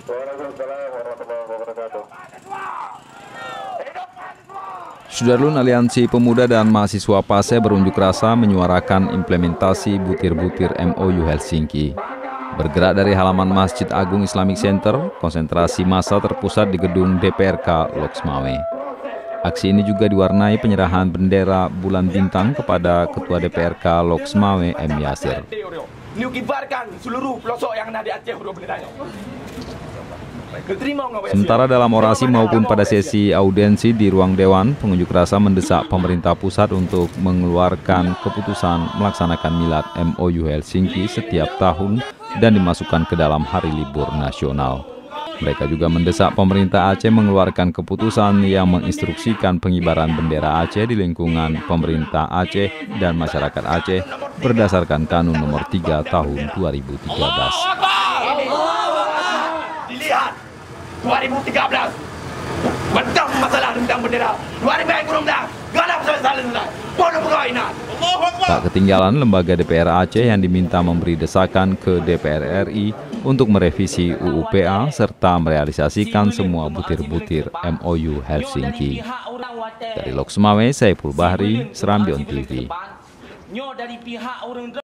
Waalaikumsalam warahmatullahi wabarakatuh. Sudarlun Aliansi Pemuda dan Mahasiswa PASE berunjuk rasa menyuarakan implementasi butir-butir MOU Helsinki. Bergerak dari halaman Masjid Agung Islamic Center, konsentrasi massa terpusat di gedung DPRK Loksmawe. Aksi ini juga diwarnai penyerahan bendera bulan bintang kepada Ketua DPRK Loksmawe M. Yasir. Kibarkan seluruh pelosok yang ada di Aceh benderanya. Sementara dalam orasi maupun pada sesi audiensi di ruang dewan, pengunjuk rasa mendesak pemerintah pusat untuk mengeluarkan keputusan melaksanakan milad MOU Helsinki setiap tahun dan dimasukkan ke dalam hari libur nasional. Mereka juga mendesak pemerintah Aceh mengeluarkan keputusan yang menginstruksikan pengibaran bendera Aceh di lingkungan pemerintah Aceh dan masyarakat Aceh berdasarkan Kanun Nomor 3 Tahun 2013. Dilihat 2013 bentang masalah tentang bendera 2000 kurang dah galak salah bodoh perkainan. Tak ketinggalan lembaga DPR Aceh yang diminta memberi desakan ke DPR RI untuk merevisi UU-PA serta merealisasikan semua butir-butir MOU Helsinki. Dari Loksmawe, Saiful Bahri, Serambion TV.